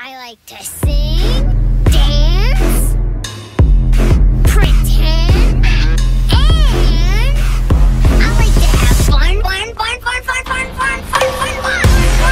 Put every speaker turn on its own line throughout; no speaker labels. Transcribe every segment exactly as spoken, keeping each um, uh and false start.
I like to sing, dance, pretend, and I like to have fun, fun, fun, fun, fun, fun, fun, fun, fun, fun.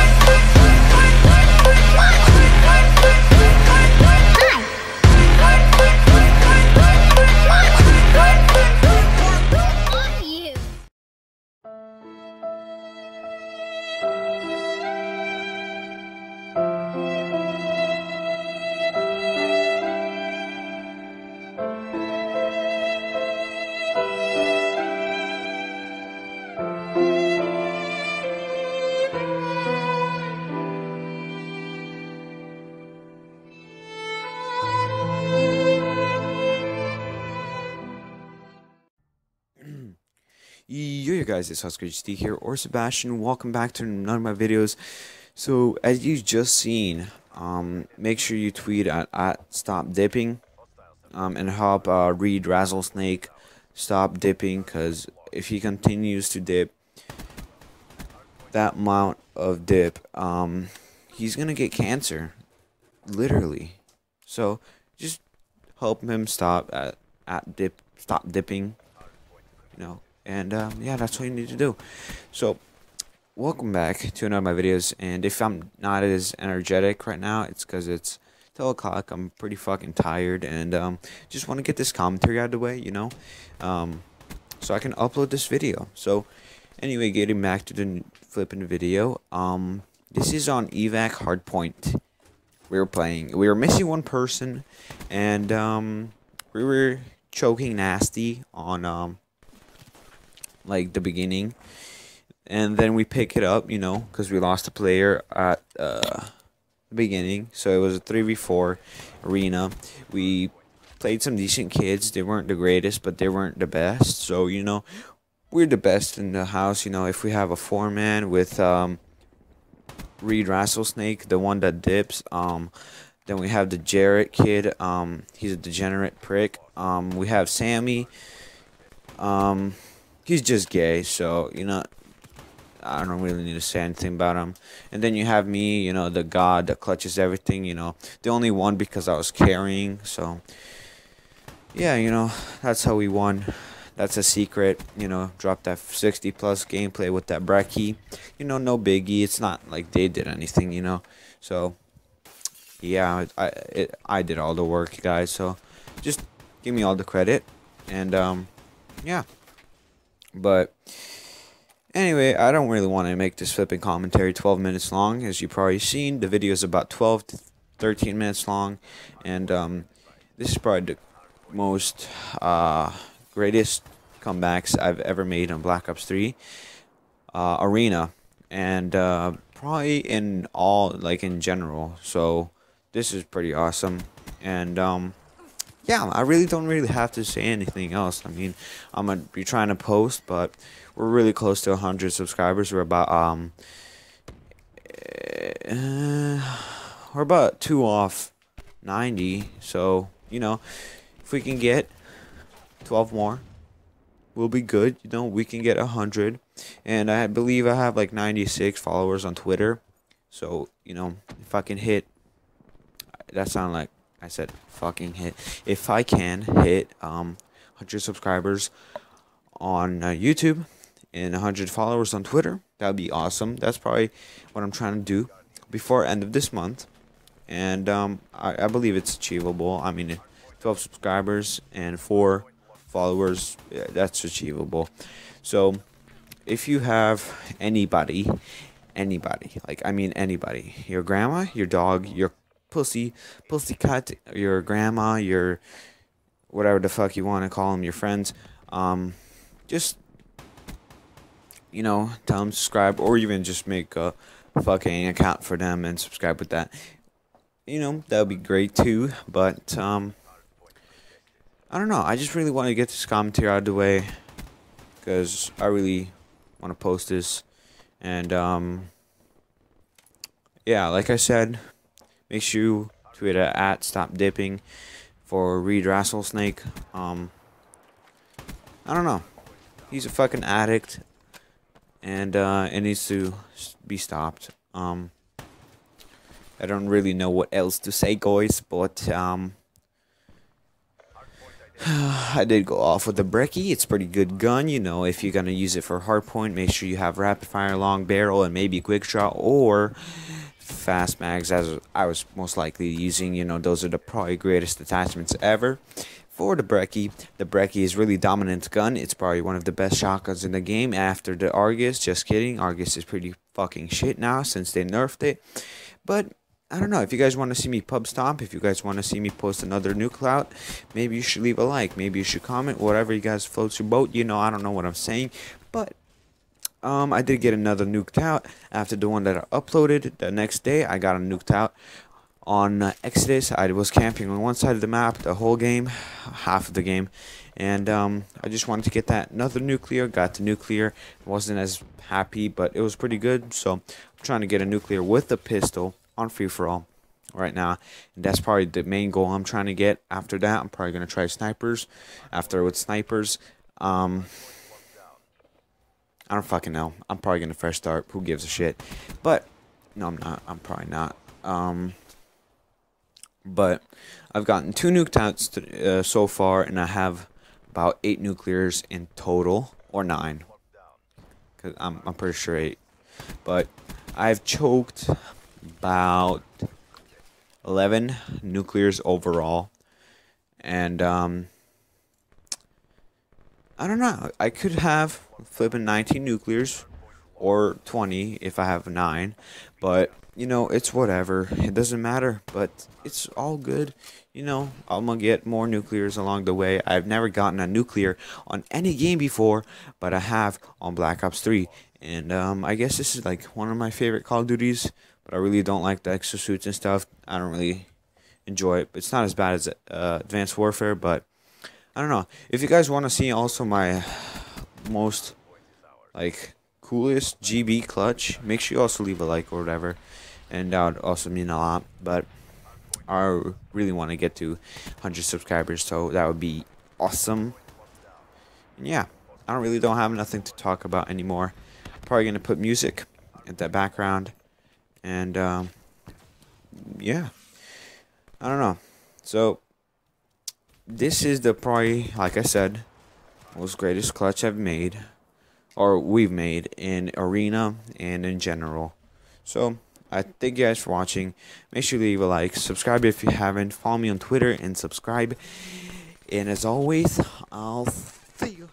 Yo, you guys, it's Oscar H D here, or Sebastian. Welcome back to none of my videos. So, as you just seen, um, make sure you tweet at, at stop dipping, um, and help uh, Reed Rattlesnake stop dipping, because if he continues to dip that amount of dip, um, he's gonna get cancer, literally. So, just help him stop at at dip, stop dipping, you know. And um, yeah, that's what you need to do. So, welcome back to another of my videos. And if I'm not as energetic right now, it's because it's twelve o'clock. I'm pretty fucking tired, and um, just want to get this commentary out of the way, you know, um, so I can upload this video. So, anyway, getting back to the flipping video. Um, this is on evac Hardpoint. We were playing. We were missing one person, and um, we were choking nasty on um. like the beginning, and then we pick it up, you know, because we lost a player at uh, the beginning. So it was a three v four arena. We played some decent kids. They weren't the greatest, but they weren't the best. So, you know, we're the best in the house. You know, if we have a four man with um, Reed Rattlesnake, the one that dips, um, then we have the Jarrett kid. Um, he's a degenerate prick. Um, we have Sammy. Um, He's just gay, so, you know, I don't really need to say anything about him. And then you have me, you know, the god that clutches everything, you know. The only one because I was carrying, so. Yeah, you know, that's how we won. That's a secret, you know. Dropped that sixty plus gameplay with that brekkie. You know, no biggie. It's not like they did anything, you know. So, yeah, I, it, I did all the work, guys. So, just give me all the credit. And, um, yeah. But anyway, I don't really want to make this flipping commentary twelve minutes long. As you've probably seen, the video is about twelve to thirteen minutes long. And um, this is probably the most uh, greatest comebacks I've ever made on Black Ops three uh, Arena. And uh, probably in all, like in general. So this is pretty awesome. And um, yeah, I really don't really have to say anything else. I mean, I'm gonna be trying to post, but we're really close to one hundred subscribers. We're about um, uh, we're about two off ninety. So, you know, if we can get twelve more, we'll be good. You know, we can get one hundred, and I believe I have like ninety-six followers on Twitter. So, you know, if I can hit, that sound like I said fucking hit. If I can hit um one hundred subscribers on uh, YouTube and one hundred followers on Twitter, that would be awesome. That's probably what I'm trying to do before end of this month. And um, I, I believe it's achievable. I mean, twelve subscribers and four followers, yeah, that's achievable. So if you have anybody, anybody, like I mean anybody, your grandma, your dog, your pussy, pussy cut, your grandma, your whatever the fuck you want to call them, your friends, um, just, you know, tell them to subscribe, or even just make a fucking account for them and subscribe with that. You know, that would be great too, but, um, I don't know, I just really want to get this commentary out of the way, because I really want to post this, and, um, yeah, like I said, make sure you tweet at, at stop dipping for Reed Rattlesnake. Um, I don't know. He's a fucking addict, and uh, it needs to be stopped. Um, I don't really know what else to say, guys, but um I did go off with the Brecci. It's a pretty good gun, you know. If you're gonna use it for hardpoint, make sure you have rapid fire, long barrel, and maybe quick draw or fast mags, as I was most likely using. You know, those are the probably greatest attachments ever. For the Brecci, the Brecci is really dominant gun. It's probably one of the best shotguns in the game after the Argus. Just kidding, Argus is pretty fucking shit now since they nerfed it. But I don't know, if you guys want to see me pub stomp, if you guys want to see me post another nuke out, maybe you should leave a like, maybe you should comment, whatever you guys floats your boat. You know, I don't know what I'm saying, but um, I did get another nuked out after the one that I uploaded. The next day, I got a nuked out on uh, Exodus. I was camping on one side of the map the whole game, half of the game, and um, I just wanted to get that another nuclear. Got the nuclear. Wasn't as happy, but it was pretty good. So I'm trying to get a nuclear with the pistol on free-for-all right now, and that's probably the main goal I'm trying to get. After that, I'm probably gonna try snipers. After with snipers, um, I don't fucking know. I'm probably gonna fresh start. Who gives a shit? But no, I'm not. I'm probably not. Um, but I've gotten two nuked outs uh, so far, and I have about eight nuclears in total, or nine. Cause I'm I'm pretty sure eight, but I've choked about eleven nuclears overall, and um I don't know, I could have flipping nineteen nuclears or twenty if I have nine, but you know, it's whatever, it doesn't matter, but it's all good. You know, I'm gonna get more nuclears along the way. I've never gotten a nuclear on any game before, but I have on Black Ops three, and um I guess this is like one of my favorite Call of Duties. But I really don't like the exosuits and stuff. I don't really enjoy it. It's not as bad as uh, Advanced Warfare, but I don't know. If you guys want to see also my most like coolest G B clutch, make sure you also leave a like or whatever, and that would also mean a lot. But I really want to get to one hundred subscribers, so that would be awesome. And yeah, I don't really don't have nothing to talk about anymore. Probably gonna put music in the background. And, um, yeah, I don't know. So, this is the probably, like I said, most greatest clutch I've made, or we've made in arena and in general. So, I thank you guys for watching. Make sure you leave a like, subscribe if you haven't, follow me on Twitter, and subscribe. And as always, I'll see you.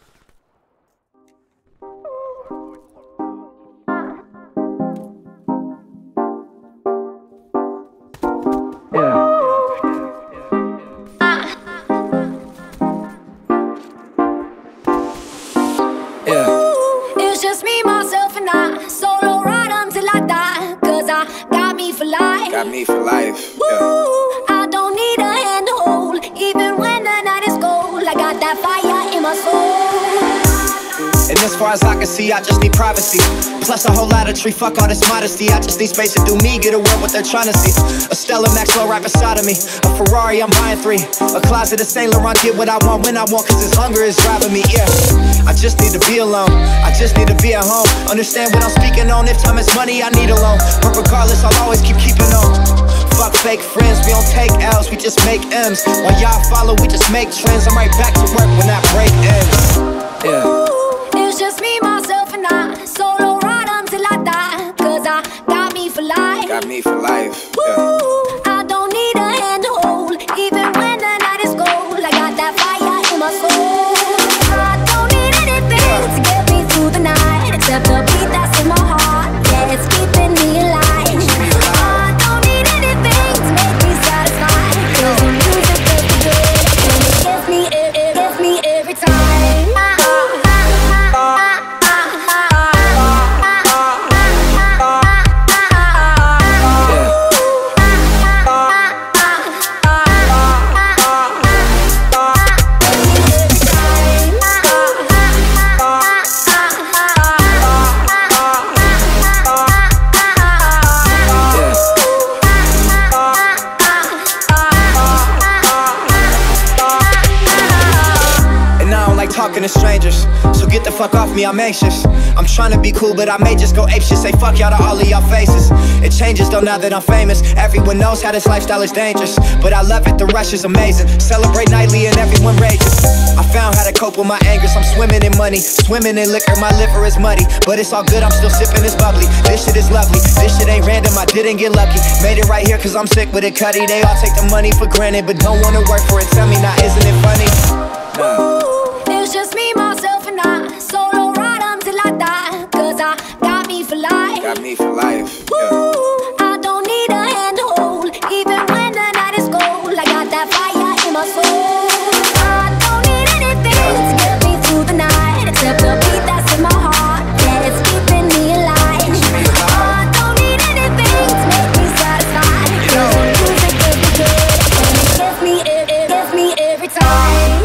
It's just me, myself, and I. Solo ride until I die. Cause I got me for life.
Got me for life.
Woo,
Yeah.
I don't need a hand to hold. Even when the night is cold, I got that fire in my soul.
And as far as I can see, I just need privacy. Plus a whole lot of tree, fuck all this modesty. I just need space to do me, get away what they're trying to see. A Stella Maxwell right beside of me. A Ferrari, I'm buying three. A closet of Saint Laurent, get what I want when I want. Cause this hunger is driving me, yeah. I just need to be alone, I just need to be at home. Understand what I'm speaking on, if time is money, I need a loan. But regardless, I'll always keep keeping on. Fuck fake friends, we don't take L's, we just make M's. While y'all follow, we just make trends. I'm right back to work when that break ends. Yeah.
It's just me, myself, and I. Solo ride until I die. Cause I got me for life.
Got me for life. Yeah.
Woo, I don't need a hand to hold. Even when the night is cold, I got that fire in my soul. I don't need anything to get me through the night, except the beat that's in my heart. Yeah, it's keeping me alive. I don't need anything to make me satisfied. Cause the music is good, and it gets me, it, it gets me every time.
Talking to strangers, so get the fuck off me, I'm anxious. I'm trying to be cool, but I may just go apeshit. Say fuck y'all to all of y'all faces. It changes though now that I'm famous. Everyone knows how this lifestyle is dangerous, but I love it, the rush is amazing. Celebrate nightly and everyone rages. I found how to cope with my anger, so I'm swimming in money, swimming in liquor, my liver is muddy. But it's all good, I'm still sipping this bubbly. This shit is lovely, this shit ain't random, I didn't get lucky. Made it right here cause I'm sick with it, cutty. They all take the money for granted, but don't wanna work for it. Tell me now, isn't it funny?
Ooh, it's just me, myself and I. Solo ride until I die, cause I got me for life.
Got me for life, yeah.
Ooh, I don't need a hand to hold, even when the night is cold. I got that fire in my soul. I don't need anything to get me through the night, except the beat that's in my heart, yeah, it's keeping me alive. I don't need anything to make me satisfied, cause the music is the good, and it gives me, it, it gives me every time.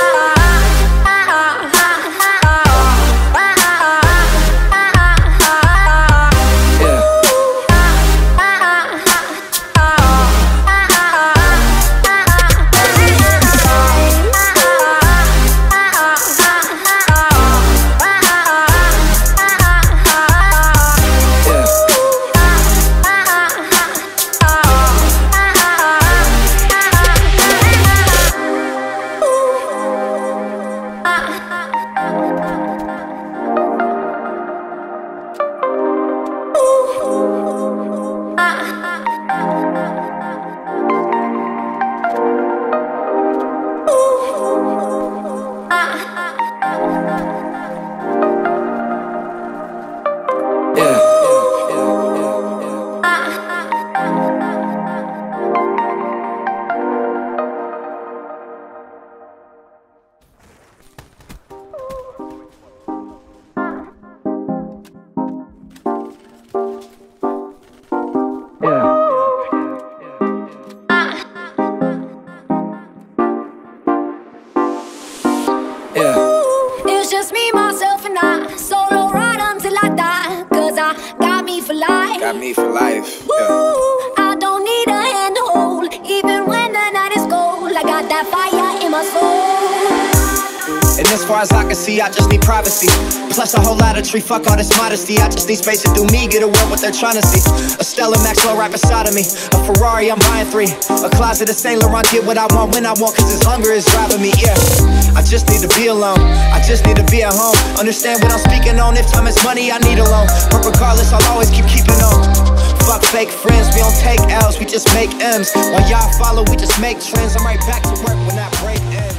It's just me, myself and I. Solo ride until I die, cause I got me for life.
Got me for life, yeah.
Ooh, I don't need a hand to hold, even when the night is cold. I got that fire in my soul.
And as far as I can see, I just need privacy. Plus a whole lot of tree, fuck all this modesty. I just need space to do me, get away what they're trying to see. A Stella Maxwell right beside of me, a Ferrari, I'm buying three. A closet of Saint Laurent, get what I want when I want, cause this hunger is driving me, yeah. I just need to be alone, I just need to be at home. Understand what I'm speaking on, if time is money, I need a loan. But regardless, I'll always keep keeping on. Fuck fake friends, we don't take L's, we just make M's. While y'all follow, we just make trends. I'm right back to work when that break ends.